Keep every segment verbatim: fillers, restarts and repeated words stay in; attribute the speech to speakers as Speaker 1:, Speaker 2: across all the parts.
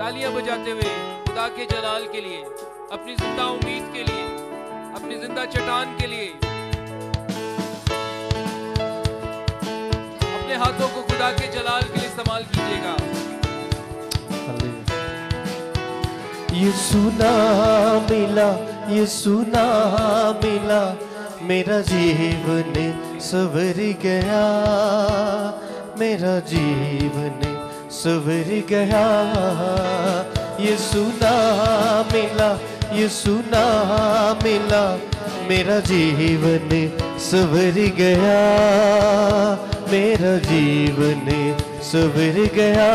Speaker 1: तालियां बजाते हुए खुदा के जलाल के लिए, अपनी जिंदा उम्मीद के लिए, अपनी जिंदा चट्टान के लिए अपने हाथों को खुदा के जलाल के लिए इस्तेमाल कीजिएगा।
Speaker 2: यीशु नाम मिला, यीशु नाम मिला, मेरा जीवन सवर गया, मेरा जीवन सवर गया। यीशु नाम मिला, यीशु नाम मिला, मेरा जीवन सवर गया, मेरा जीवन सवर गया।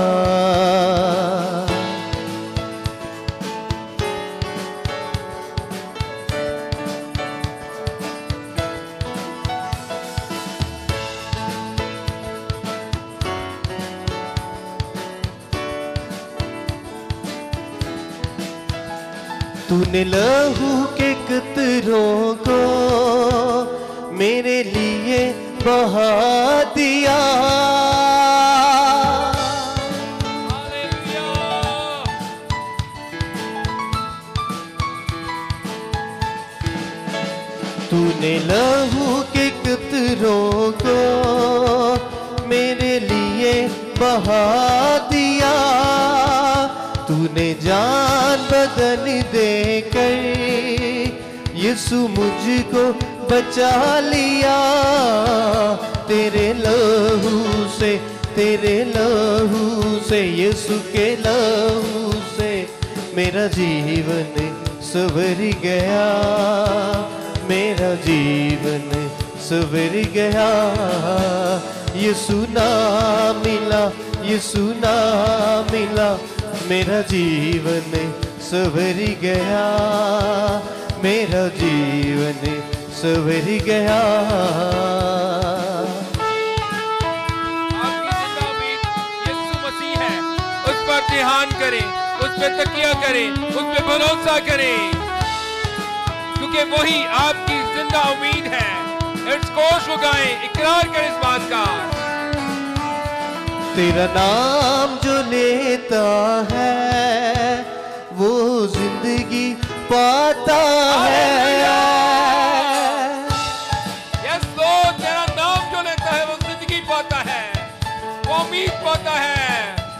Speaker 2: तूने लहू के कतरों को मेरे लिए बहा दिया, तूने लहू के कतरों को मेरे लिए बहा दिया, तूने जान बदन देकर यीशु मुझको बचा लिया। तेरे लहू से, तेरे लहू से, यीशु के लहू से मेरा जीवन सवर गया, मेरा जीवन सवर गया। यीशु नाम मिला, यीशु नाम मिला, मेरा जीवन सवर गया, मेरा जीवन सवर गया।
Speaker 1: आपकी जिंदा उम्मीद यीशु मसीह है, उस पर ध्यान करें, उस पर तकिया करें, उस पर भरोसा करें, क्योंकि वही आपकी जिंदा उम्मीद है। इट्स कोश को गाएं, इकरार करें इस बात का।
Speaker 2: तेरा नाम जो लेता है वो जिंदगी पाता है।
Speaker 1: यस लो, तेरा नाम जो लेता है वो जिंदगी पाता है, वो उम्मीद पाता है।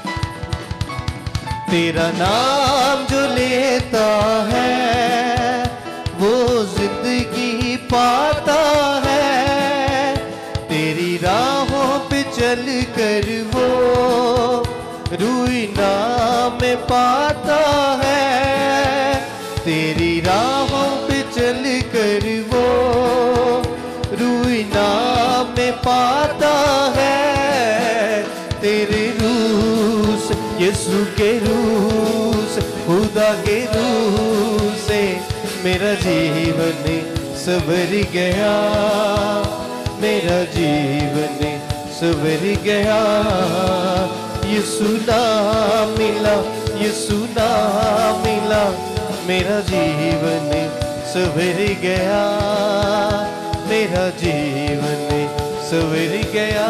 Speaker 2: तेरा नाम जो लेता है वो जिंदगी पाता है। तेरी राहों पे चल कर वो रूई नाम में पाता है। तेरी राहों पे चल कर वो रूई नाम में पाता है। तेरे रूह से, यीशु के रूह से, खुदा के रूह से मेरा जीवन सवर गया, मेरा जीवन सवर गया। यीशु नाम मिला, यीशु नाम मिला, मेरा जीवन सवर गया, मेरा जीवन सवर गया।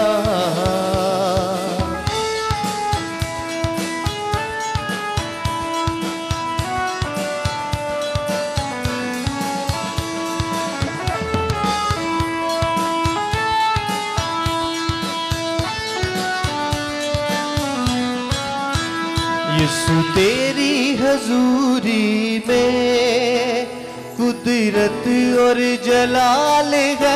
Speaker 2: यीशु तेरी हजूरी में कुदरत और जलाल है।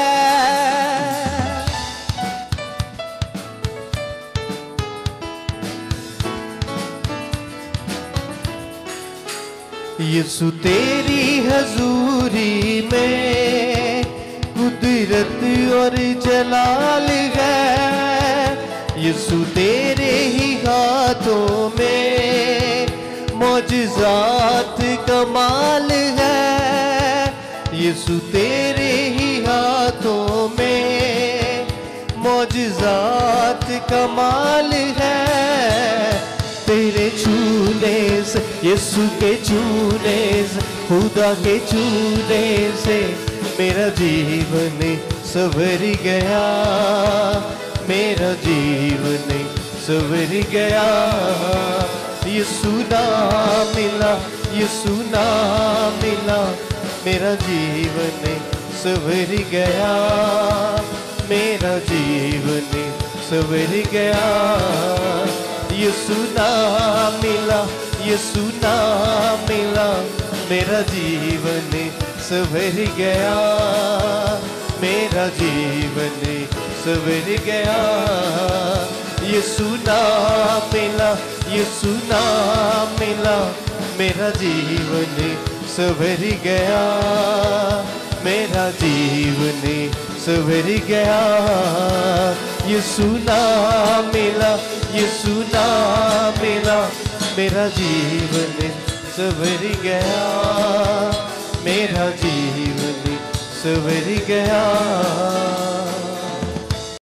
Speaker 2: यीशु तेरी हजूरी में कुदरत और जलाल है। यीशु तेरे ही हाथों में मौजज़ात कमाल है। यीशु तेरे ही हाथों में मौजज़ात कमाल है। तेरे छूने से, यीशु के छूने से, खुदा के छूने से मेरा जीवन सवर गया, मेरा जीवन सवर गया। यीशु नाम मिला, यीशु नाम मिला, मेरा जीवन सवर गया, मेरा जीवन सवर गया। यीशु नाम मिला, यीशु नाम मिला, मेरा जीवन सवर गया, मेरा जीवन सवर गया। यीशु नाम मिला, यीशु नाम मिला, मेरा जीवन सवर गया, मेरा जीवन सवर गया। यीशु नाम मिला, यीशु नाम मिला, मेरा जीवन सवर गया, मेरा जीवन सवर गया।